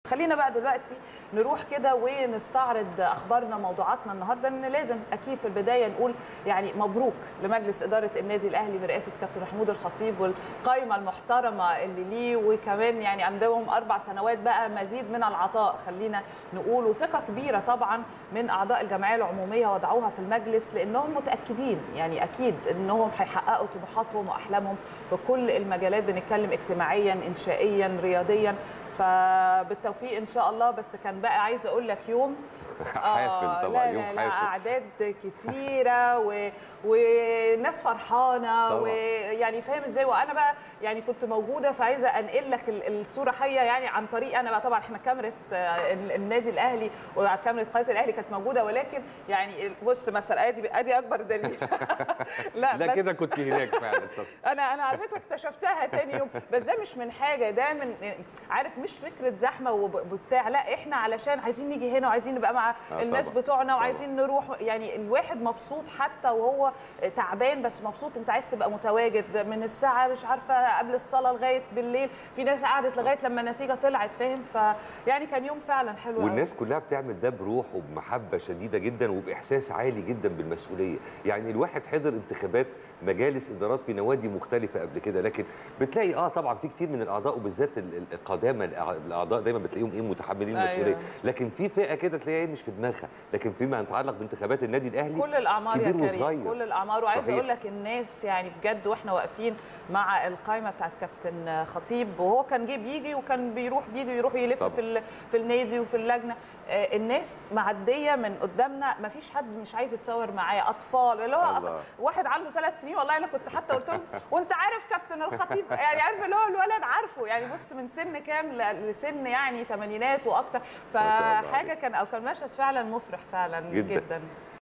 خلينا بقى دلوقتي نروح كده ونستعرض اخبارنا موضوعاتنا النهارده، ان لازم اكيد في البدايه نقول يعني مبروك لمجلس اداره النادي الاهلي برئاسه كابتن محمود الخطيب والقائمه المحترمه اللي ليه، وكمان يعني عندهم 4 سنوات بقى مزيد من العطاء خلينا نقول، وثقه كبيره طبعا من اعضاء الجمعيه العموميه وضعوها في المجلس، لانهم متاكدين يعني اكيد انهم هيحققوا طموحاتهم واحلامهم في كل المجالات، بنتكلم اجتماعيا انشائيا رياضيا، فبالتوفيق ان شاء الله. بس كان بقى عايزه اقول لك يوم حافل طبعا، لا يوم لا حافل، لا اعداد كتيره وناس فرحانه ويعني فاهم ازاي. وانا بقى يعني كنت موجوده، فعايزه انقل لك الصوره حيه يعني عن طريق انا بقى. طبعا احنا كاميرا النادي الاهلي وكاميرا قناه الاهلي كانت موجوده، ولكن يعني بص مثلا ادي اكبر دليل. لا كده كنت هناك فعلا. انا على فكره اكتشفتها تاني يوم، بس ده مش من حاجه، ده من عارف مش فكره زحمه وبتاع، لا احنا علشان عايزين نيجي هنا وعايزين نبقى مع الناس بتوعنا وعايزين نروح، يعني الواحد مبسوط حتى وهو تعبان، بس مبسوط انت عايز تبقى متواجد من الساعه مش عارفه قبل الصلاه لغايه بالليل، في ناس قعدت لغايه لما النتيجه طلعت، فاهم؟ فيعني كان يوم فعلا حلو والناس كلها بتعمل ده بروح وبمحبه شديده جدا وباحساس عالي جدا بالمسؤوليه. يعني الواحد حضر انتخابات مجالس ادارات في نوادي مختلفه قبل كده، لكن بتلاقي طبعا في كتير من الاعضاء وبالذات القدامى الاعضاء دايما بتلاقيهم متحملين المسؤوليه. أيوة. لكن في فئه كده تلاقيها مش في دماغها، لكن فيما يتعلق بانتخابات النادي الاهلي كل الاعمار كبير يا كريم، وصغير، كل الاعمار. وعايزه اقول لك الناس يعني بجد واحنا واقفين مع القائمه بتاعت كابتن خطيب، وهو كان بيجي وكان بيروح يلف في النادي وفي اللجنه، الناس معديه من قدامنا، ما فيش حد مش عايز يتصور معايا، اطفال اللي هو واحد عنده 3 سنين، والله انا كنت حتى قلت له وانت عارف كابتن الخطيب، يعني عارف اللي هو الولد عارفه، يعني بص من سن كام لسن يعني ثمانينات واكتر، فحاجه كان مشهد فعلا مفرح فعلا جدا.